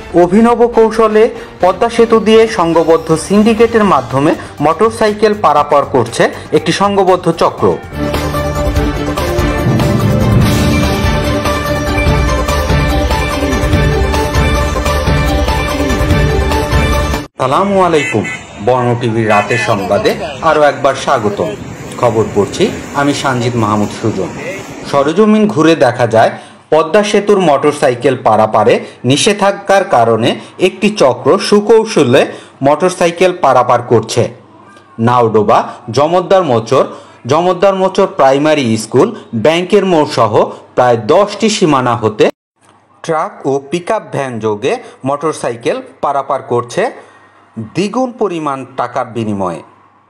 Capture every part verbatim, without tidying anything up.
অভিনব কৌশলে পদ্মা সেতু দিয়ে সংঘবদ্ধ সিন্ডিকেটের মাধ্যমে মোটরসাইকেল পারাপার করছে একটি সংঘবদ্ধ চক্র। আসসালামু আলাইকুম, বর্ণ টিভির রাতের সংবাদে আরও একবার স্বাগতম। খবর পড়ছি আমি সানজিদ মাহমুদ সুজন। সরেজমিন ঘুরে দেখা যায় পদ্মা সেতুর মোটরসাইকেল পারাপারে নিষেধাজ্ঞার কারণে একটি চক্র সুকৌশলে মোটরসাইকেল পারাপার করছে। নাওডোবা, জমদ্দার মোচর, জমদ্দার মোচর প্রাইমারি স্কুল, ব্যাংকের মোড় সহ প্রায় দশটি সীমানা হতে ট্রাক ও পিকআপ ভ্যান যোগে মোটরসাইকেল পারাপার করছে দ্বিগুণ পরিমাণ টাকার বিনিময়ে।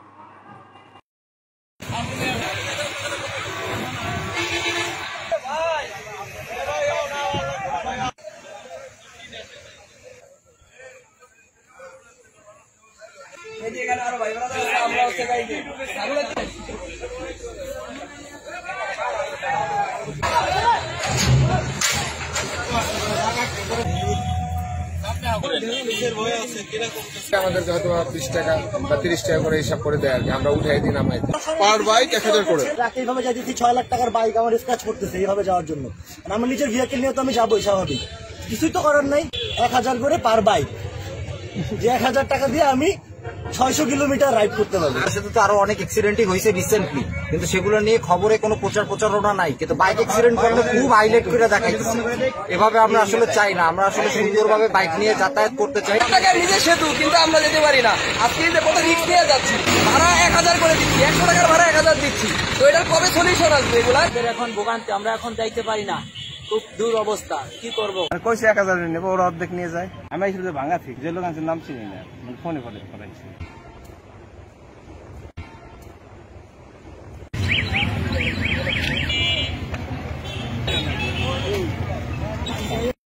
আমাদেরকে হয়তো বিশ টাকা বা তিরিশ টাকা করে হিসাব করে দেয় আর কি, আমরা উঠাই দিন নামাই পার বাইক এক হাজার করে। এইভাবে যাইতেছি ছয় লাখ টাকার বাইক আমার স্ক্র্যাচ করতেছে এইভাবে যাওয়ার জন্য। আমার নিজের ভেহিকেল নিয়ে তো আমি যাবোই স্বাভাবিক, কিছুই তো করার নাই। এক হাজার করে পার বাইক, যে এক হাজার টাকা দিয়ে আমি ছয়শো কিলোমিটার রাইড করতে পারবো। সেটা তো আরো অনেক অ্যাক্সিডেন্টই হয়েছে রিসেন্টলি, কিন্তু সেগুলো নিয়ে খবরে কোনো প্রচার প্রচারণা নাই। কিন্তু বাইক অ্যাক্সিডেন্ট করলে খুব হাইলাইট করে দেখাইতেছে। এভাবে আমরা আসলে চাই না, আমরা আসলে সুন্দরভাবে বাইক নিয়ে যাতায়াত করতে চাই। নিজের সেতু, কিন্তু আমরা যেতে পারি না। আজকে যে কত রিস্ক নিয়ে যাচ্ছি, ভাড়া এক হাজার করে দিচ্ছি, একশো টাকার ভাড়া এক হাজার দিচ্ছি। তো এটার কবে সলিউশন আসবে? এগুলা এখন ভোগান্তি, আমরা এখন যাইতে পারি না, খুব দূর অবস্থা, কি করবো? কইছে এক হাজার নেবো, ওরা অর্ধেক নিয়ে যায়। আমি ভাঙা ঠিক যে লোক আছে নাম চিনি না, ফোনে ফোনে করাইছি।